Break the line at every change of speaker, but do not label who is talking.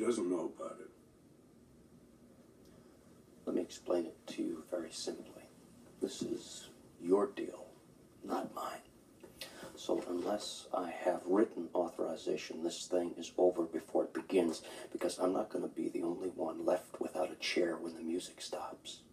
doesn't know about it.
Let me explain it to you very simply. This is your deal, not mine. So unless I have written authorization, this thing is over before it begins, because I'm not going to be the only one left without a chair when the music stops.